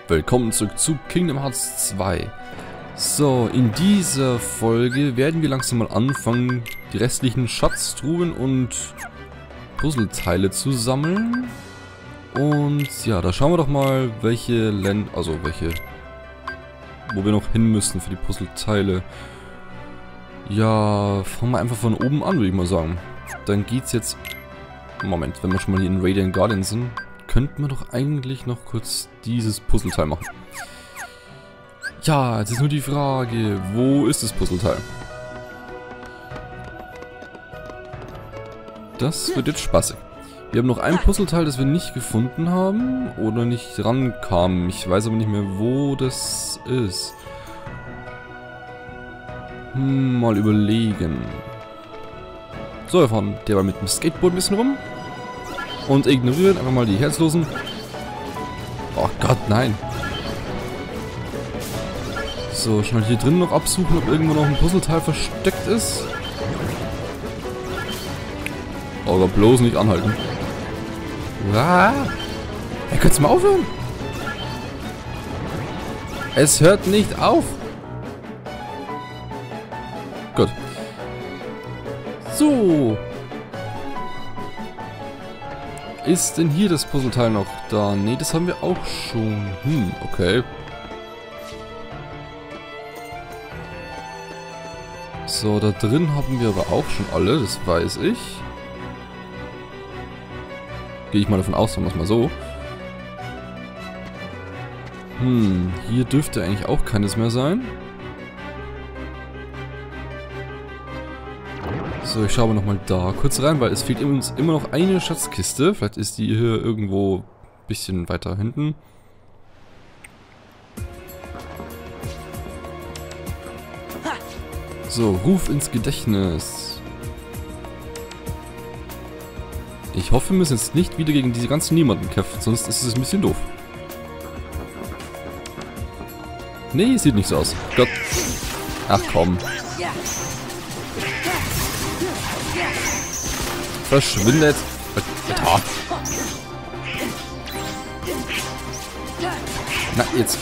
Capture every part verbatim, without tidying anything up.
Willkommen zurück zu Kingdom Hearts zwei. So, in dieser Folge werden wir langsam mal anfangen, die restlichen Schatztruhen und Puzzleteile zu sammeln. Und ja, da schauen wir doch mal, welche Länder, also welche, wo wir noch hin müssen für die Puzzleteile. Ja, fangen wir einfach von oben an, würde ich mal sagen. Dann geht's jetzt, Moment, wenn wir schon mal hier in Radiant Guardian sind, könnten wir doch eigentlich noch kurz dieses Puzzleteil machen. Ja, jetzt ist nur die Frage, wo ist das Puzzleteil? Das wird jetzt spaßig. Wir haben noch ein Puzzleteil, das wir nicht gefunden haben oder nicht rankamen. Ich weiß aber nicht mehr, wo das ist. Hm, mal überlegen. So, wir fahren derweil mit dem Skateboard ein bisschen rum. Und ignorieren einfach mal die Herzlosen. Oh Gott, nein. So, schnell hier drin noch absuchen, ob irgendwo noch ein Puzzleteil versteckt ist. Oh Gott, bloß nicht anhalten. Ah, hey, könnt's mal aufhören? Es hört nicht auf. Gut. So. Ist denn hier das Puzzleteil noch da? Ne, das haben wir auch schon. Hm, okay. So, da drin haben wir aber auch schon alle, das weiß ich. Gehe ich mal davon aus, sagen wir es mal so. Hm, hier dürfte eigentlich auch keines mehr sein. So, ich schaue aber nochmal da kurz rein, weil es fehlt uns immer noch eine Schatzkiste. Vielleicht ist die hier irgendwo ein bisschen weiter hinten. So, Ruf ins Gedächtnis. Ich hoffe, wir müssen jetzt nicht wieder gegen diese ganzen Niemanden kämpfen, sonst ist es ein bisschen doof. Nee, sieht nicht so aus. Gott. Ach komm. Verschwindet. Alter. Na, jetzt.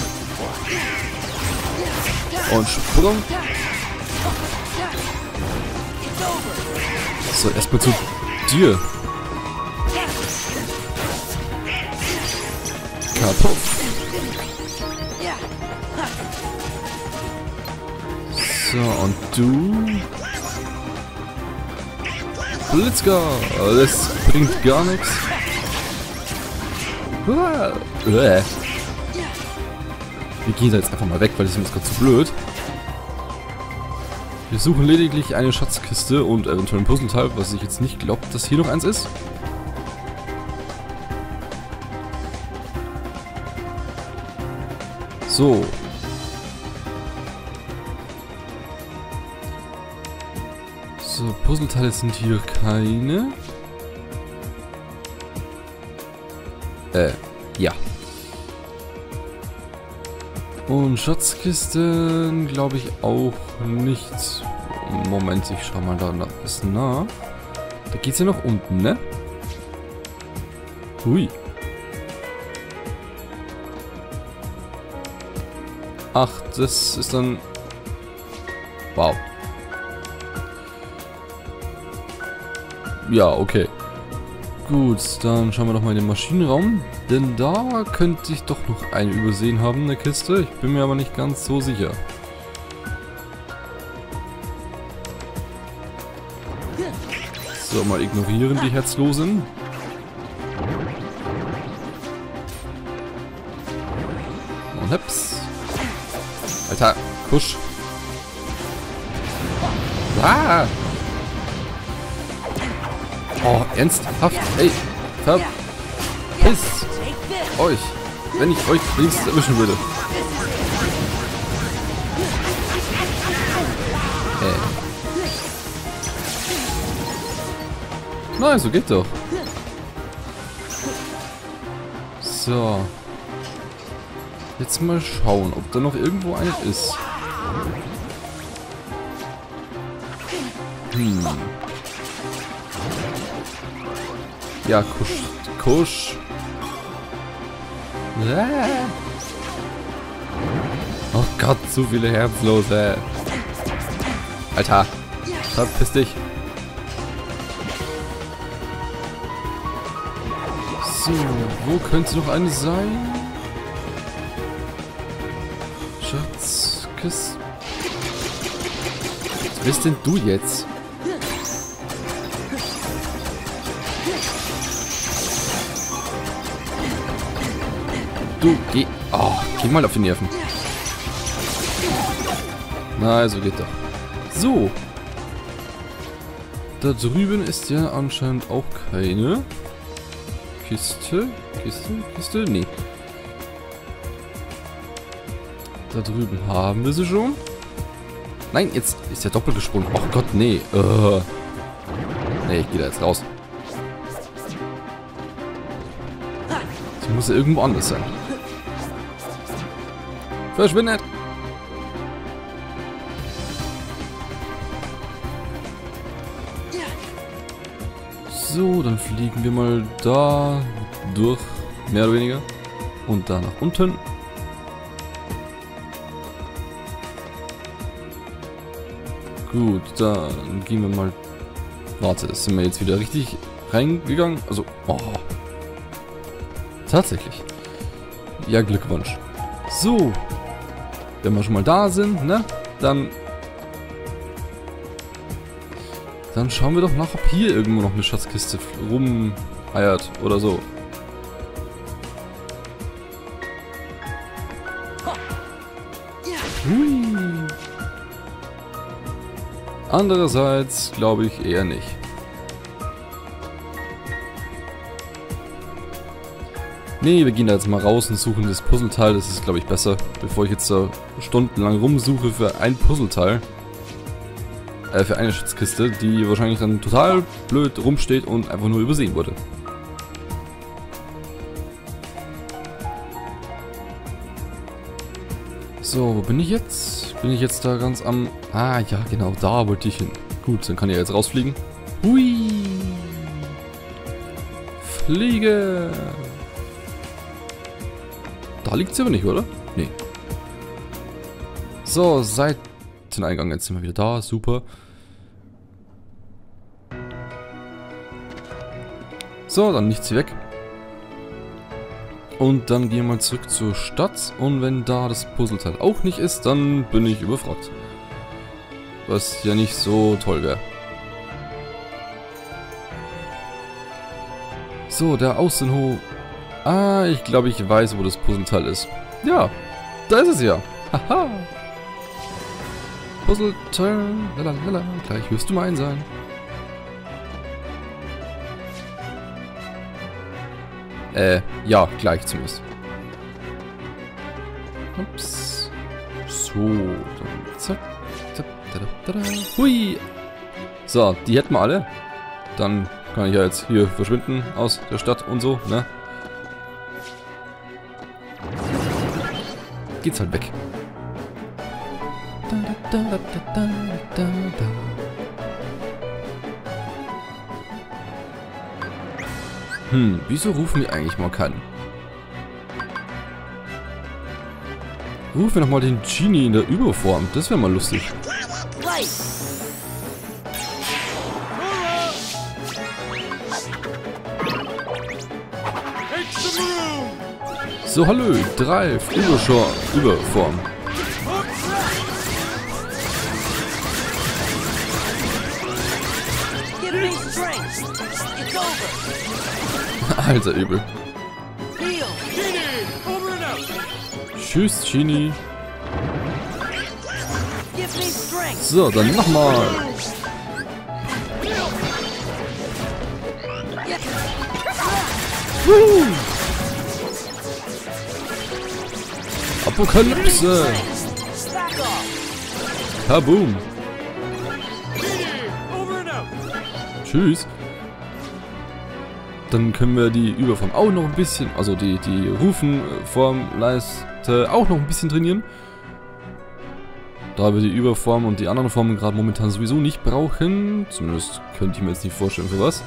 Und Sprung. So, erstmal zu dir. Kaputt. So, und du... Blitzgar! Das bringt gar nichts. Wir gehen da jetzt einfach mal weg, weil das ist uns gerade zu blöd. Wir suchen lediglich eine Schatzkiste und eventuell ein Puzzleteil, was ich jetzt nicht glaube, dass hier noch eins ist. So. So, Puzzleteile sind hier keine. Äh, ja. Und Schatzkisten glaube ich auch nicht. Moment, ich schau mal da nach bis nach. Da geht's ja nach unten, ne? Hui. Ach, das ist dann... Wow. Ja, okay. Gut, dann schauen wir doch mal in den Maschinenraum. Denn da könnte ich doch noch eine übersehen haben, eine Kiste. Ich bin mir aber nicht ganz so sicher. So, mal ignorieren die Herzlosen. Und heps. Alter, Kusch. Ah! Oh, ernsthaft? Ey, verpiss euch, wenn ich euch wenigstens erwischen würde. Äh. Nein, so geht doch. So. Jetzt mal schauen, ob da noch irgendwo eine ist. Hm. Ja, kusch. Kusch. Oh Gott, zu viele Herzlose. Alter, verpiss dich. So, wo könnte noch eine sein? Schatzkiste. Was bist denn du jetzt? Du, geh... Oh, geh mal auf die Nerven. Na, so geht doch. So. Da drüben ist ja anscheinend auch keine Kiste. Kiste? Kiste? Nee. Da drüben haben wir sie schon. Nein, jetzt ist der doppelt gesprungen. Oh Gott, nee. Uh. Nee, ich gehe da jetzt raus. Sie muss ja irgendwo anders sein. Verschwindet! So, dann fliegen wir mal da durch, mehr oder weniger. Und da nach unten. Gut, dann gehen wir mal... Warte, sind wir jetzt wieder richtig reingegangen? Also, oh. Tatsächlich. Ja, Glückwunsch. So. Wenn wir schon mal da sind, ne? Dann... Dann schauen wir doch nach, ob hier irgendwo noch eine Schatzkiste rumeiert oder so. Hui. Andererseits glaube ich eher nicht. Nee, wir gehen da jetzt mal raus und suchen das Puzzleteil. Das ist, glaube ich, besser, bevor ich jetzt da stundenlang rumsuche für ein Puzzleteil. Äh, für eine Schatzkiste, die wahrscheinlich dann total blöd rumsteht und einfach nur übersehen wurde. So, wo bin ich jetzt? Bin ich jetzt da ganz am... Ah, ja, genau, da wollte ich hin. Gut, dann kann ich jetzt rausfliegen. Hui! Fliege! Da liegt sie aber nicht, oder? Nee. So, Seiteneingang. Jetzt sind wir wieder da. Super. So, dann nichts hier weg. Und dann gehen wir mal zurück zur Stadt. Und wenn da das Puzzleteil auch nicht ist, dann bin ich überfragt. Was ja nicht so toll wäre. So, der Außenhof. Ah, ich glaube, ich weiß, wo das Puzzleteil ist. Ja, da ist es ja. Haha. Puzzleteil. Lalalala. Gleich wirst du mein sein. Äh, ja, gleich zumindest. Ups. So, dann zack. zack tada, tada. Hui. So, die hätten wir alle. Dann kann ich ja jetzt hier verschwinden aus der Stadt und so, ne? Geht's halt weg. Hm, wieso rufen wir eigentlich mal keinen? Rufen wir nochmal den Genie in der Überform. Das wäre mal lustig. So, hallo, drei Überschor Überform. Alter, übel. Tschüss, Genie. So, dann nochmal. Woo! Apokalypse! Kaboom! Tschüss! Dann können wir die Überform auch noch ein bisschen, also die, die Rufenformleiste auch noch ein bisschen trainieren. Da wir die Überform und die anderen Formen gerade momentan sowieso nicht brauchen, zumindest könnte ich mir jetzt nicht vorstellen für was,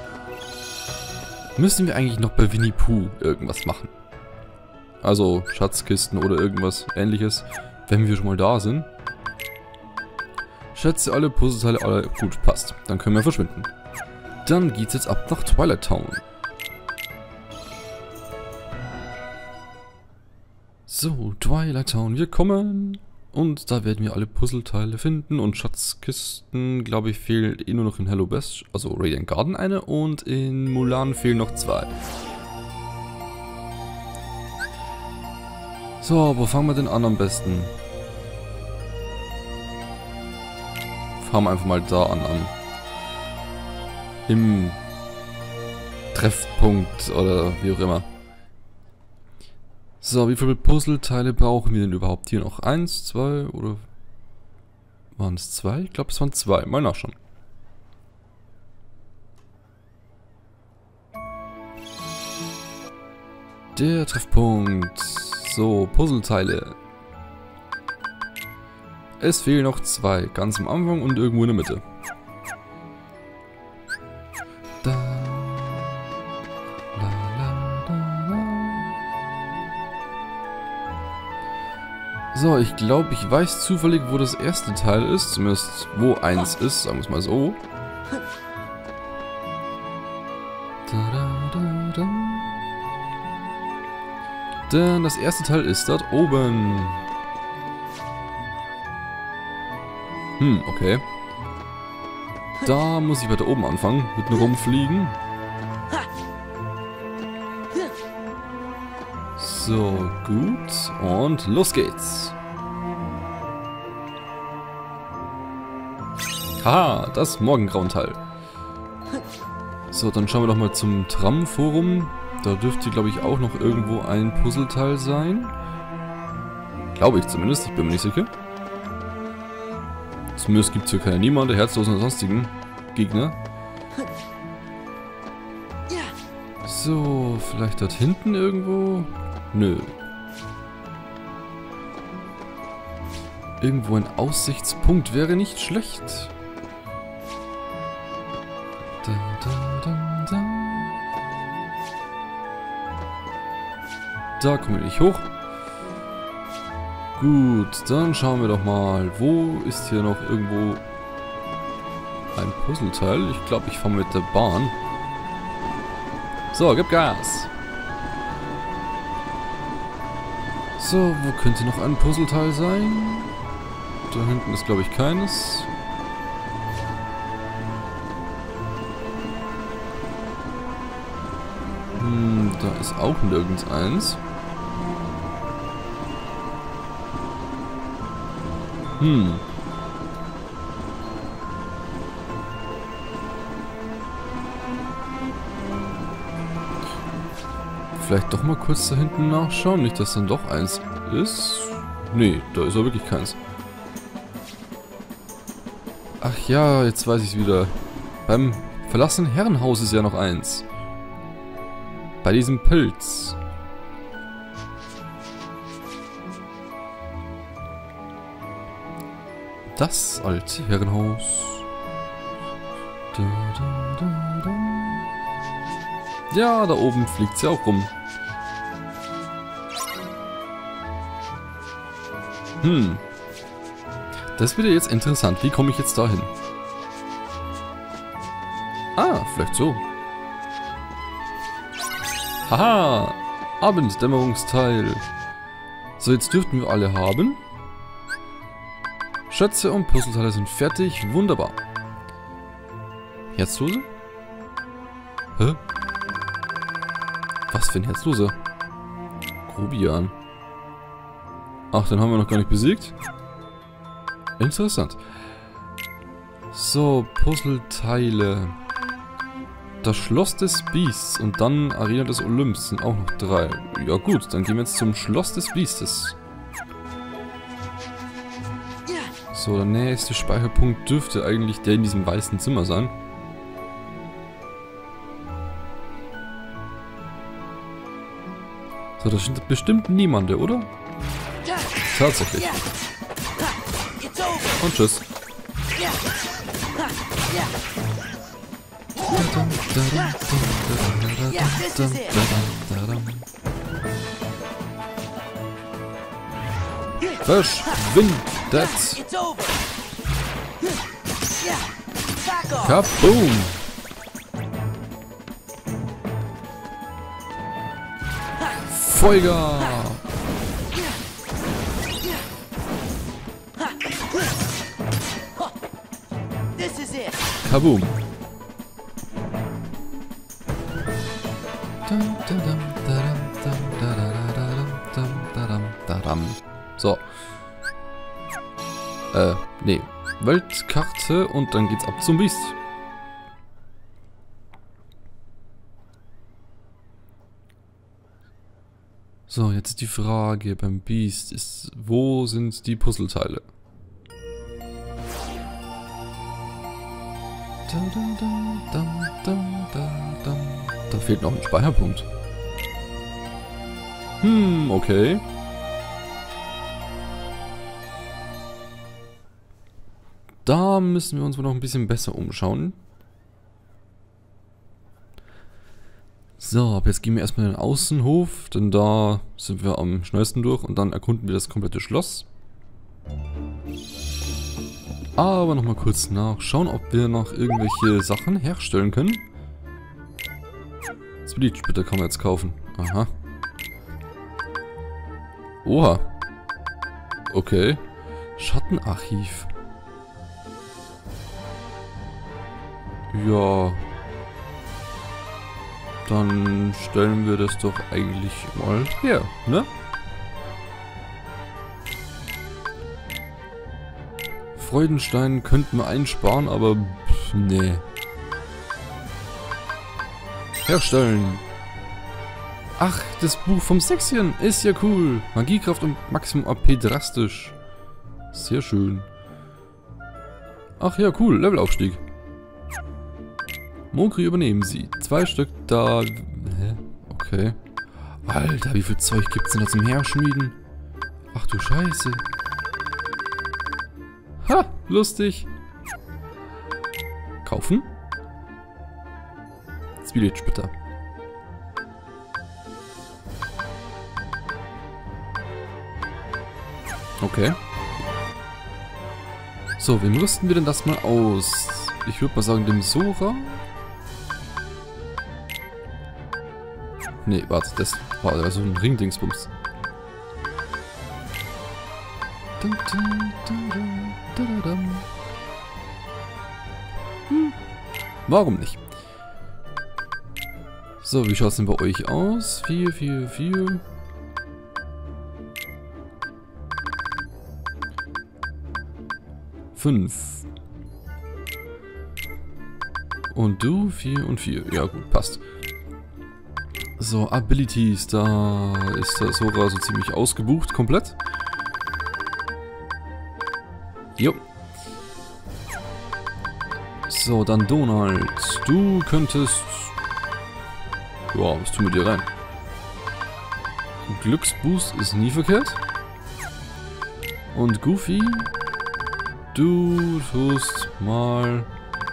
müssen wir eigentlich noch bei Winnie Pooh irgendwas machen. Also Schatzkisten oder irgendwas Ähnliches. wenn wir schon mal da sind. Schätze alle Puzzleteile, alle gut, passt. Dann können wir verschwinden. Dann geht's jetzt ab nach Twilight Town. So, Twilight Town, wir kommen. Und da werden wir alle Puzzleteile finden und Schatzkisten, glaube ich, fehlt eh nur noch in Hello Best, also Radiant Garden eine und in Mulan fehlen noch zwei. So, wo fangen wir denn an am besten? Fangen wir einfach mal da an, an. Im Treffpunkt oder wie auch immer. So, wie viele Puzzleteile brauchen wir denn überhaupt hier noch? Eins, zwei oder waren es zwei? Ich glaube, es waren zwei. Mal nachschauen. Der Treffpunkt. So, Puzzleteile. Es fehlen noch zwei. Ganz am Anfang und irgendwo in der Mitte. Da. So, ich glaube, ich weiß zufällig, wo das erste Teil ist. Zumindest, wo eins ist, sagen wir es mal so. Da, da, da, da. Denn das erste Teil ist dort oben. Hm, okay. Da muss ich weiter oben anfangen, mit dem Rumfliegen. So, gut. Und los geht's. Haha, das Morgengrauenteil. So, dann schauen wir doch mal zum Tram-Forum. Da dürfte, glaube ich, auch noch irgendwo ein Puzzleteil sein. Glaube ich zumindest, ich bin mir nicht sicher. Zumindest gibt es hier keine niemanden, herzlosen oder sonstigen Gegner. So, vielleicht dort hinten irgendwo? Nö. Irgendwo ein Aussichtspunkt wäre nicht schlecht. Da, da, da, da. Da kommen wir nicht hoch. Gut, dann schauen wir doch mal. Wo ist hier noch irgendwo ein Puzzleteil? Ich glaube, ich fahre mit der Bahn. So, gib Gas. So, wo könnte noch ein Puzzleteil sein? Da hinten ist, glaube ich, keines. Hm, da ist auch nirgends eins. Hm. Vielleicht doch mal kurz da hinten nachschauen. Nicht, dass dann doch eins ist. Nee, da ist aber wirklich keins. Ach ja, jetzt weiß ich es wieder. Beim verlassenen Herrenhaus ist ja noch eins. Bei diesem Pilz. Das alte Herrenhaus. Da, da, da, da. Ja, da oben fliegt sie auch rum. Hm. Das wird ja jetzt interessant. Wie komme ich jetzt dahin? Ah, vielleicht so. Haha! Abenddämmerungsteil. So, jetzt dürften wir alle haben. Schätze und Puzzleteile sind fertig. Wunderbar. Herzlose? Hä? Was für ein Herzloser? Grobian. Ach, den haben wir noch gar nicht besiegt. Interessant. So, Puzzleteile. Das Schloss des Biests und dann Arena des Olymps sind auch noch drei. Ja gut, dann gehen wir jetzt zum Schloss des Biestes. So, der nächste Speicherpunkt dürfte eigentlich der in diesem weißen Zimmer sein. So, das sind bestimmt niemande, oder? Tatsächlich. Und tschüss. Verschwindet! Kaboom! Feuer! Kaboom! So. Äh, nee. Weltkarte und dann geht's ab zum Biest. So, jetzt die Frage beim Biest ist, wo sind die Puzzleteile? Da fehlt noch ein Speicherpunkt. Hm, okay. Da müssen wir uns wohl noch ein bisschen besser umschauen. So, aber jetzt gehen wir erstmal in den Außenhof, denn da sind wir am schnellsten durch und dann erkunden wir das komplette Schloss. Aber nochmal kurz nachschauen, ob wir noch irgendwelche Sachen herstellen können. Das Bleach-Splitter kann man jetzt kaufen. Aha. Oha. Okay. Schattenarchiv. Ja. Dann stellen wir das doch eigentlich mal her, ne? Freudenstein könnten wir einsparen, aber pff, nee. Herstellen. Ach, das Buch vom Sechschen ist ja cool. Magiekraft und Maximum A P drastisch. Sehr schön. Ach ja, cool. Levelaufstieg. Mogri übernehmen Sie. Zwei Stück da... Hä? Okay. Alter, wie viel Zeug gibt's denn da zum Herschmieden? Ach du Scheiße. Ha, lustig. Kaufen? Zwiebelsplitter. Okay. So, wem rüsten wir denn das mal aus? Ich würde mal sagen, dem Sora. Nee, warte, das war so ein Ring-Dingsbums. Hm. Warum nicht? So, wie schaut es denn bei euch aus? vier, vier, vier. fünf. Und du? vier und vier. Ja gut, passt. So, Abilities, da ist der Sora so ziemlich ausgebucht, komplett. Jo. So, dann Donald. Du könntest... Ja, was tun wir dir rein? Glücksboost ist nie verkehrt. Und Goofy, du tust mal...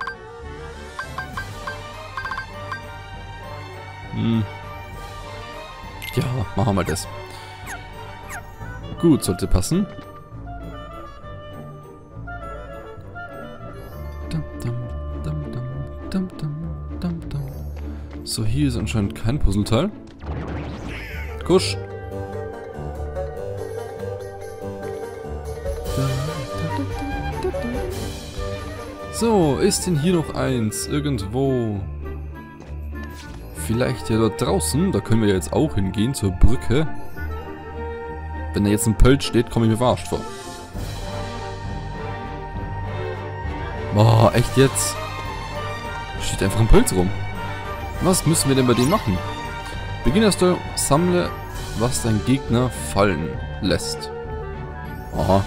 Hm. Ja, machen wir mal das. Gut, sollte passen. So, hier ist anscheinend kein Puzzleteil. Kusch. So, ist denn hier noch eins? Irgendwo... Vielleicht ja dort draußen, da können wir ja jetzt auch hingehen, zur Brücke. Wenn da jetzt ein Pölt steht, komme ich mir verarscht vor. Boah, echt jetzt? Steht einfach ein Pölz rum. Was müssen wir denn bei dem machen? Beginnerstyle, sammle, was dein Gegner fallen lässt. Aha.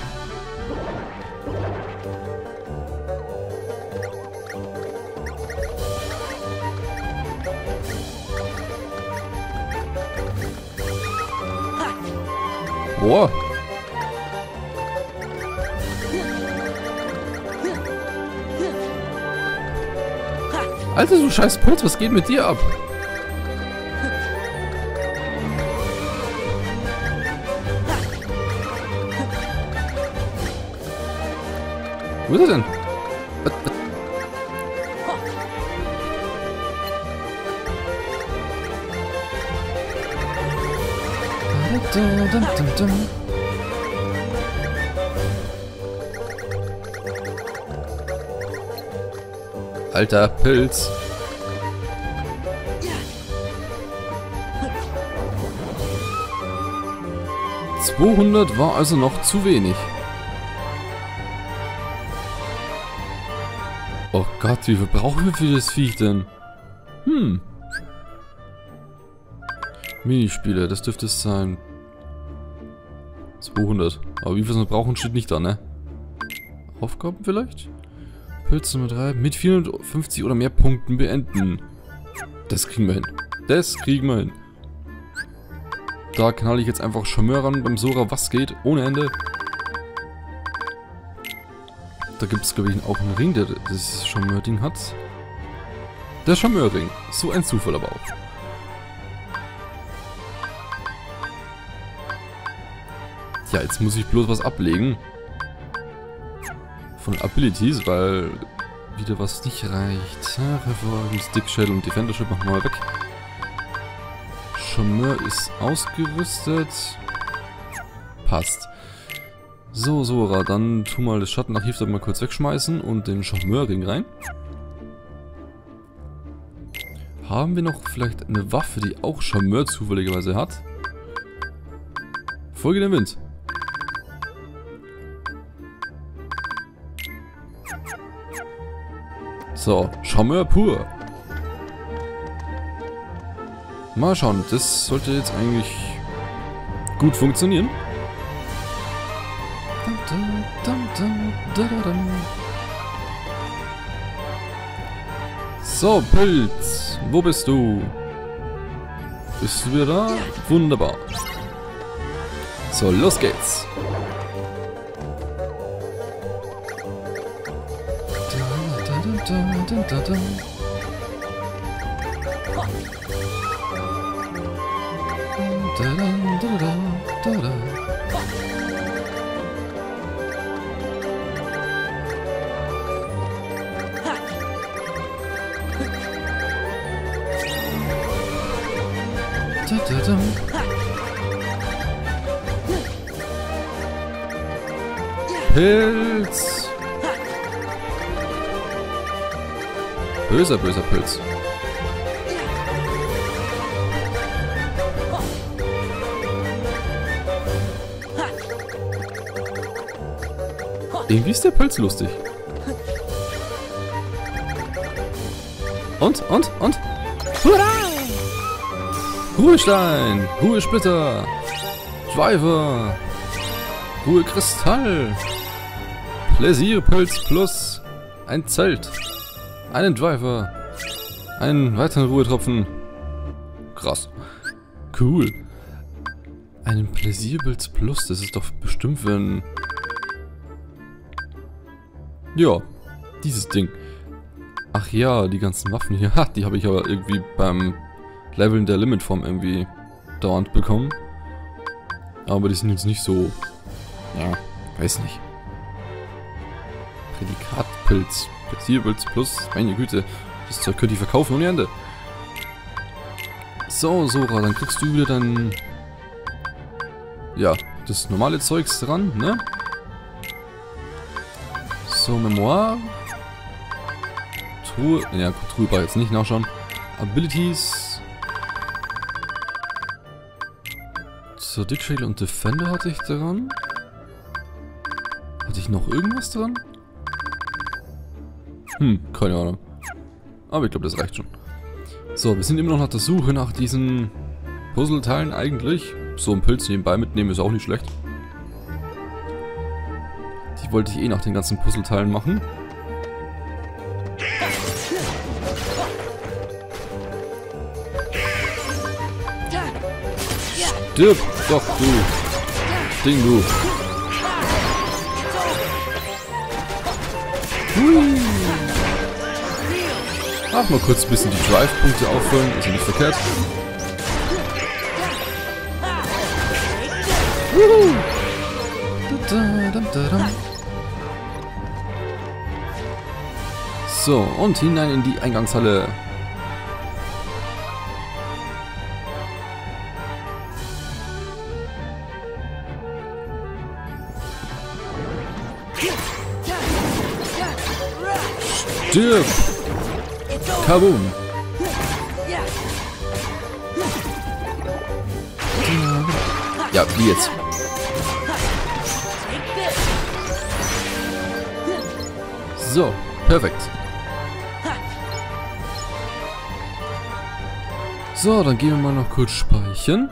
Boah. Alter, du scheiß Pölz, was geht mit dir ab? Wo ist er denn? Was, was? Alter Pilz. zweihundert war also noch zu wenig. Oh Gott, wie viel brauchen wir für das Viech denn? Hm. Minispiele, das dürfte es sein. zweihundert. Aber wie viel wir brauchen, steht nicht da, ne? Aufgaben vielleicht? Pilze Nummer drei. Mit vierhundertfünfzig oder mehr Punkten beenden. Das kriegen wir hin. Das kriegen wir hin. Da knall ich jetzt einfach Charmeur ran beim Sora, was geht, ohne Ende. Da gibt es, glaube ich, auch einen Ring, der das Charmeur-Ding hat. Der Charmeur-Ring. So ein Zufall aber auch. Ja, jetzt muss ich bloß was ablegen. Von Abilities, weil wieder was nicht reicht. Revolver, Stickshell und Defendership machen wir mal weg. Charmeur ist ausgerüstet. Passt. So, Sora, dann tu mal das Schattenarchiv da mal kurz wegschmeißen und den Charmeur-Ring rein. Haben wir noch vielleicht eine Waffe, die auch Charmeur zufälligerweise hat? Folge dem Wind. So, Charmeur pur. Mal schauen, das sollte jetzt eigentlich gut funktionieren. So, Pilz, wo bist du? Bist du wieder da? Wunderbar. So, los geht's. Pilz! Böser, böser Pilz. Irgendwie ist der Pilz lustig. Und, und, und? Hurra! Ruhestein! Ruhesplitter! Driver! Ruhekristall! Pläsierpilz plus ein Zelt! Einen Driver! Einen weiteren Ruhetropfen! Krass! Cool! Einen Pläsierpilz plus, das ist doch bestimmt für ein... Ja, dieses Ding. Ach ja, die ganzen Waffen hier, ha, die habe ich aber irgendwie beim Leveln der Limitform irgendwie dauernd bekommen. Aber die sind jetzt nicht so, ja, weiß nicht. Prädikatpilz, Pläsierpilz plus, meine Güte, das Zeug könnte ich verkaufen ohne Ende. So, Sora, dann kriegst du wieder dein, ja, das normale Zeugs dran, ne? So, Memoir. Truhe, ja, Truhe brauche ich jetzt nicht nachschauen. Abilities. So, Dickshale und Defender hatte ich dran. Hatte ich noch irgendwas dran? Hm, keine Ahnung. Aber ich glaube, das reicht schon. So, wir sind immer noch nach der Suche nach diesen Puzzleteilen eigentlich. So ein Pilz nebenbei mitnehmen ist auch nicht schlecht. Die wollte ich eh nach den ganzen Puzzleteilen machen. Stirb doch, du Ding, du. Hui. Ach, mal kurz ein bisschen die Drive-Punkte auffüllen, ist ja nicht verkehrt. So, und hinein in die Eingangshalle. Stirb! Kaboom! Ja, wie jetzt? So, perfekt. So, dann gehen wir mal noch kurz speichern.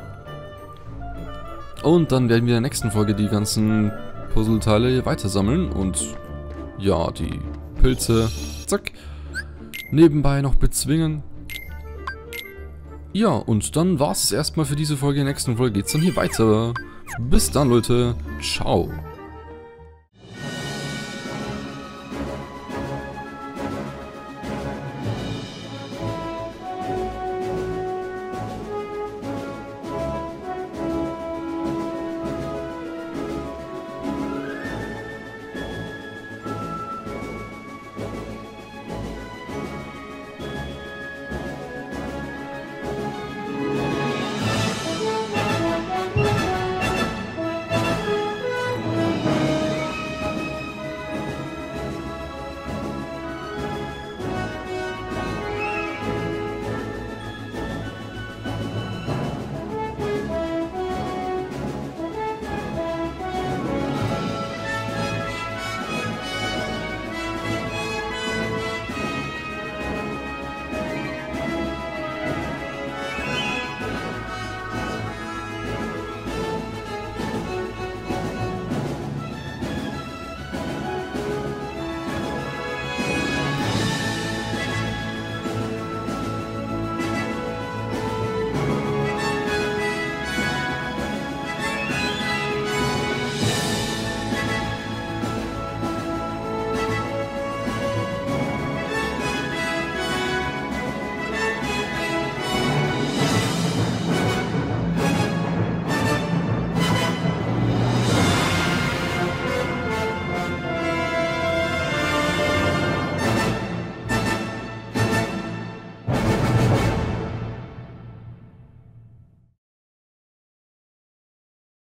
Und dann werden wir in der nächsten Folge die ganzen Puzzleteile weitersammeln und ja, die Pilze, zack, nebenbei noch bezwingen. Ja, und dann war es erstmal für diese Folge. In der nächsten Folge geht es dann hier weiter. Bis dann, Leute. Ciao.